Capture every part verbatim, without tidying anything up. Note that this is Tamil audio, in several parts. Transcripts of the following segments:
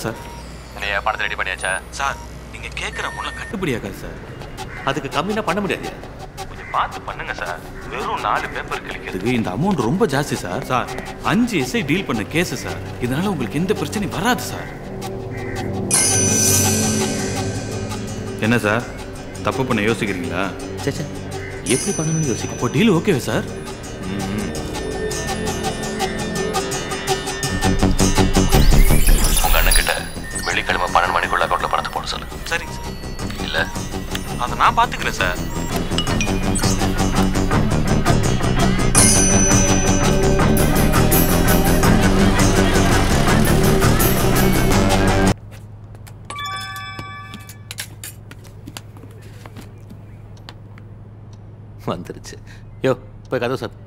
சார். இல்லையா பணத்தை ரெடி பண்ணியாச்சா? சார் நீங்கள் கேட்குற அமௌண்ட்லாம் கட்டுப்படியாக்காது சார். அதுக்கு கம்மினா பண்ண முடியாது. கொஞ்சம் பார்த்து பண்ணுங்க சார். வெறும் நாலு பேப்பர் கிளிக்கிறதுக்கு இந்த அமௌண்ட் ரொம்ப ஜாஸ்தி சார். சார் அஞ்சு எஸ்ஐ டீல் பண்ண கேஸு சார். இதனால உங்களுக்கு எந்த பிரச்சனையும் வராது சார். என்ன சார் தப்பு பண்ண யோசிக்கிறீங்களா? சே எப்படி பண்ணணும்னு யோசிக்க. இப்போ டீல் ஓகேவா சார்? உங்க அண்ணன் கிட்ட வெள்ளிக்கிழமை பன்னெண்டு மணிக்குள்ள அக்கௌண்ட்ல பணத்தை போட சொல்லு. சரிங்க சார். இல்லை அதை நான் பார்த்துக்கிறேன் சார். வந்துருச்சு. யோ போய் கதவு சார்.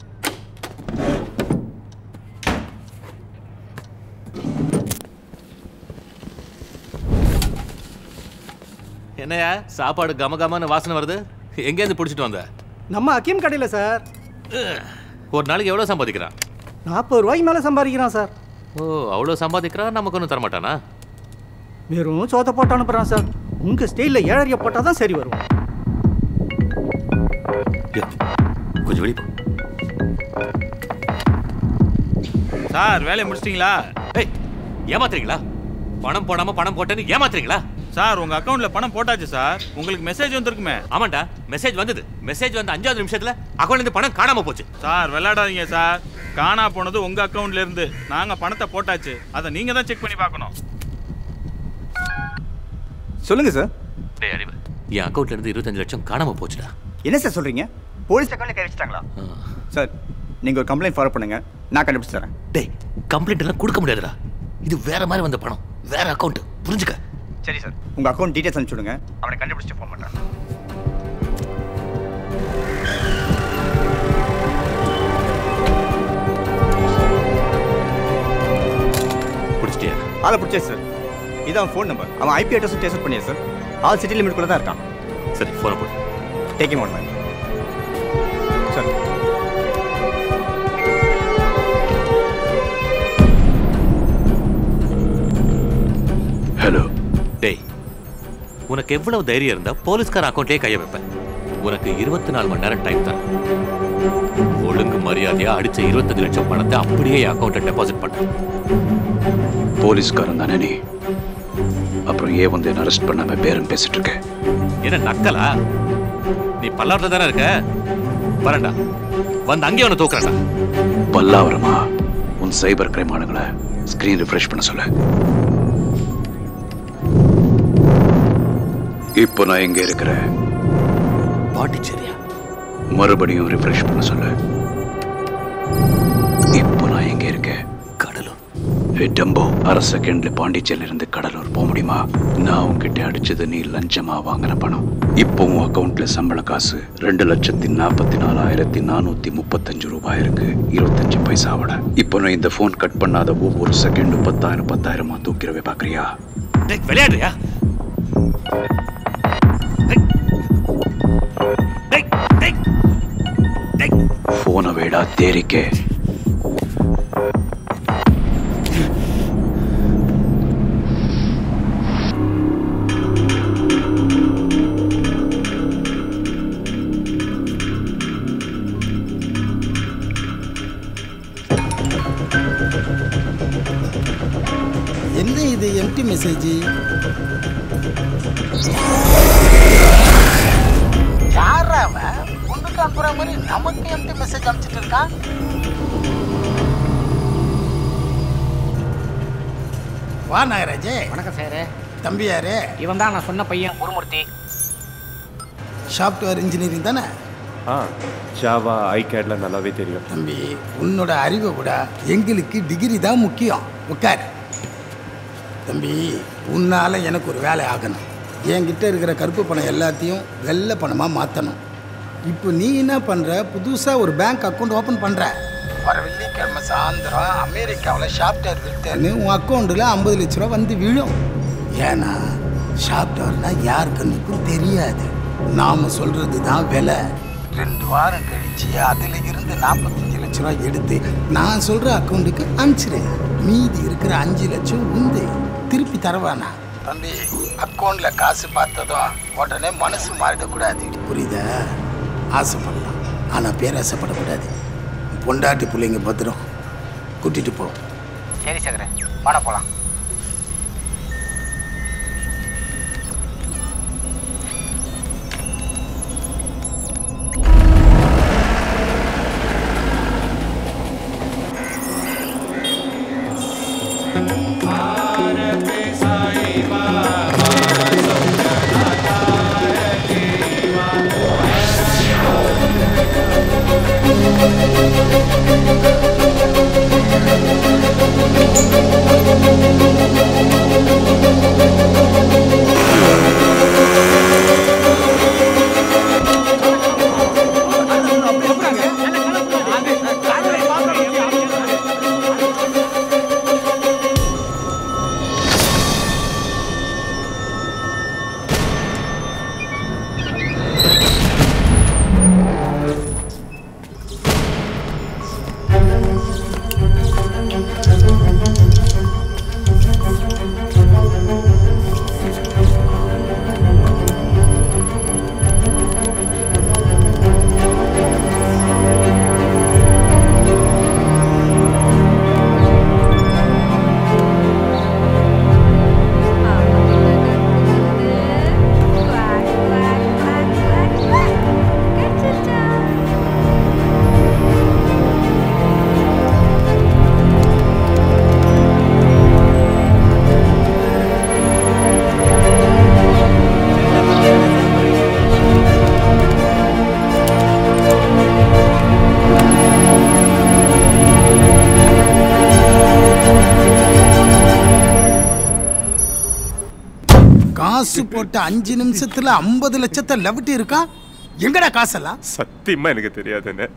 என்னையா சாப்பாடு கம கமன்னு வாசனை வருது? எங்கேருந்து பிடிச்சிட்டு வந்த? நம்ம அக்கீம் கடையில் சார். ஒரு நாளைக்கு எவ்வளோ சம்பாதிக்கிறான்? நாற்பது ரூபாய்க்கு மேலே சம்பாதிக்கிறான் சார். ஓ அவ்வளோ சம்பாதிக்கிறான். நமக்கு ஒன்றும் தரமாட்டானா? வெறும் சோத்தை போட்டு அனுப்புகிறான் சார். உங்கள் ஸ்டைலில் ஏழரையை போட்டால் தான் சரி வரும். கொஞ்சம் வெளியே போ சார். வேலையை முடிச்சிட்டிங்களா? ஏய் ஏமாத்துறீங்களா? பணம் போடாம பணம் போட்டேன்னு ஏமாத்துறீங்களா? சார் உங்க அக்கௌண்ட்ல பணம் போட்டாச்சு சார். உங்களுக்கு மெசேஜ் வந்திருக்குமே. ஆமாண்டா மெசேஜ் வந்தது. மெசேஜ் வந்து அஞ்சாவது நிமிஷத்துல அக்கௌண்ட்ல இருந்து பணம் காணாம போச்சு. சார் விளையாடாதீங்க சார். காணா போனது உங்க அக்கௌண்ட்ல இருந்து. நாங்க பணத்தை போட்டாச்சு. அதை நீங்க தான் செக் பண்ணி பார்க்கணும். சொல்லுங்க சார். டேய் அறிவு, என் அக்கௌண்ட்ல இருந்து இருபத்தஞ்சு லட்சம் காணாம போச்சுடா. என்ன சார் சொல்றீங்க? போலீஸ் அக்கௌண்ட்ல கை வச்சிட்டாங்களா? சார் நீங்க ஒரு கம்ப்ளைண்ட் ஃபார்வர்ட் பண்ணுங்க, நான் கண்டுபிடிச்சு தரேன். டேய் கம்ப்ளைண்ட் எல்லாம் கொடுக்க முடியாதுடா. இது வேற மாதிரி வந்த பணம், வேற அக்கௌண்ட், புரிஞ்சுக்க. சரி சார், உங்க அக்கௌண்ட் டீடைல்ஸ் அனுப்பிச்சு விடுங்க, அவனை கண்டுபிடிச்சு ஃபோன் பண்றேன். பிடிச்சிட்டியா? ஆளை பிடிச்சே சார். இதான் ஃபோன் நம்பர். அவன் ஐபி அட்ரஸும் டேஸ்ட் பண்ணியா சார். ஆல் சிட்டி லிமிட்குள்ள தான் இருக்கான். சரி ஃபோனை போடு. Take him out ma'am. Sir hello. டேய் உனக்கு எவ்வளவு தைரியம் இருந்தா போலீஸ்கார அக்கௌண்ட்லயே கைய வைப்பேன்? உனக்கு இருபத்தி நாலு மணி நேரம் டைம் தான். ஒழுங்கு மரியாதையா அடிச்ச இருபத்தஞ்சு லட்சம் பணத்தை அப்படியே என் அக்கௌண்ட்ல டெபாசிட் பண்ண. போலீஸ்காரன் தானே நீ? அப்புறம் ஏன் வந்து என்ன அரெஸ்ட் பண்ணாம பேரம் பேசிட்டு இருக்க? என்ன நக்கலா? நீ பல்லாவரத்துல தானே இருக்க? வரண்டா, வந்து அங்கே உன்னை தூக்குறா. பல்லாவரமா? உன் சைபர் கிரைம் ஆளுங்களை ஸ்கிரீன் ரிஃப்ரெஷ் பண்ண சொல்ல. இப்போ நான் எங்க இருக்கிறேன்? பாண்டிச்சேரியா? மறுபடியும் ரிஃப்ரெஷ் பண்ண சொல்ல. இப்போ நான் எங்க இருக்கேன்? கடலூர். டம்போ, அரை செகண்ட்ல பாண்டிச்சேரியில இருந்து கடலூர் போக முடியுமா? நான் உன்கிட்ட அடிச்சது நீ லஞ்சமா வாங்கின பணம். இப்போ உன் அக்கௌண்ட்ல சம்பள காசு ரெண்டு லட்சத்தி நாற்பத்தி நாலாயிரத்தி நானூத்தி முப்பத்தஞ்சு ரூபாய் இருக்கு, இருபத்தஞ்சு பைசாவோட. இப்போ நான் இந்த போன் கட் பண்ணாத ஒவ்வொரு செகண்டும் பத்தாயிரம் பத்தாயிரமா தூக்கிறவே பாக்குறியா? விளையாடுறியா? போன வேடா தேரிக்கே. என்ன இது எம்டி மெசேஜ்? யாரா அவன்? பொண்ணுக்கு அனுப்புற மாதிரி நமக்கு எம்டி மெசேஜ் அனுப்பிச்சிட்டு இருக்கான். வா நாகராஜே. வணக்கம் சார். தம்பி யாரு? இவன் தான் நான் சொன்ன பையன் குருமூர்த்தி. சாஃப்ட்வேர் இன்ஜினியரிங் தானே? ஆ, ஜாவா ஐகேட்ல நல்லாவே தெரியும். தம்பி உன்னோட அறிவை விட எங்களுக்கு டிகிரி தான் முக்கியம். உட்கார். தம்பி உன்னால எனக்கு ஒரு வேலை ஆகணும். என்கிட்ட இருக்கிற கருப்பு பணம் எல்லாத்தையும் வெள்ளை பணமாக மாற்றணும். இப்போ நீ என்ன பண்ணுற? புதுசாக ஒரு பேங்க் அக்கௌண்ட் ஓப்பன் பண்ணுற. வர வெள்ளிக்கிழமை சாயந்தரம் அமெரிக்காவில் சாஃப்ட்வேர் விற்றேன்னு உன் அக்கௌண்ட்டில் ஐம்பது லட்ச ரூபா வந்து விழும். ஏன்னா சாஃப்ட்வேர்னால் யாருக்குன்னுக்கும் தெரியாது. நாம் சொல்கிறது தான் விலை. ரெண்டு வாரம் கழிச்சு அதில் இருந்து நாற்பத்தஞ்சு லட்ச ரூபா எடுத்து நான் சொல்கிற அக்கௌண்ட்டுக்கு அனுப்பிச்சிடு. மீதி இருக்கிற அஞ்சு லட்சம் உண்டு. திருப்பி தரவானா? தம்பி, அக்கௌண்ட்ல காசு பார்த்ததும் உடனே மனசு மாறிடக்கூடாது, புரியுதா? ஆசைப்படலாம், ஆனால் பேராசைப்படக்கூடாது. பொண்டாட்டி பிள்ளைங்க பத்திரம், கூட்டிட்டு போ. சரி சக்கரை, வாடா போலாம். காசு போட்ட அஞ்சு நிமிஷத்துல ஐம்பது லட்சத்தை லவிட்டு இருக்கா. எங்கடா காசெல்லாம்? சத்தியமா எனக்கு தெரியாதுன்னு.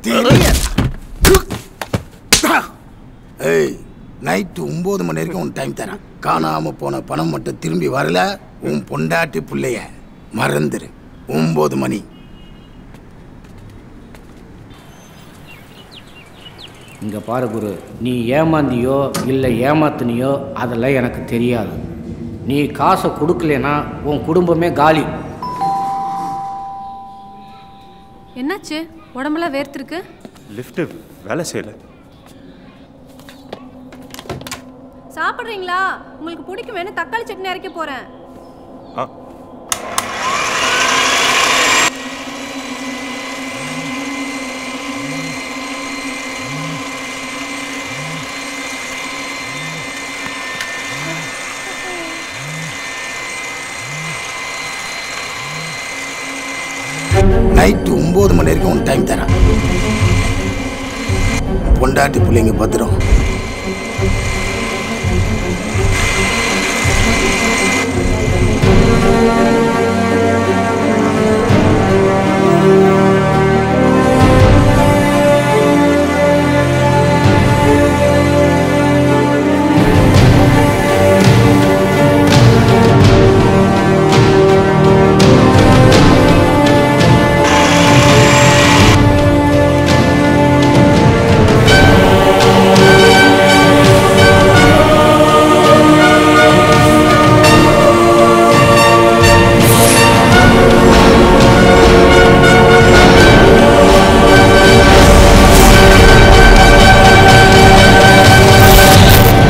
ஏய், நைட்டு ஒன்பது மணி வரைக்கும் உன் டைம் தரேன். காணாம போன பணம் மட்டும் திரும்பி வரல, உன் பொண்டாட்டி பிள்ளைய மறந்துரு. ஒன்பது மணி. இங்கே பாரு குரு, நீ ஏமாந்தியோ இல்லை ஏமாத்தினியோ அதெல்லாம் எனக்கு தெரியாது. நீ காசை கொடுக்கலனா உன் குடும்பமே காலி. என்னாச்சு? உடம்பெல்லாம் வேர்த்திருக்கு. லிஃப்ட் வேலை செய்யல. சாப்பிட்றீங்களா? உங்களுக்கு பிடிக்கும் வேணும், தக்காளி சட்னி அரைக்க போகிறேன். ஆ, நைட்டு ஒன்பது மணி வரைக்கும் உன் டைம் தரேன். பொண்டாட்டி பிள்ளைங்க பத்திரம்.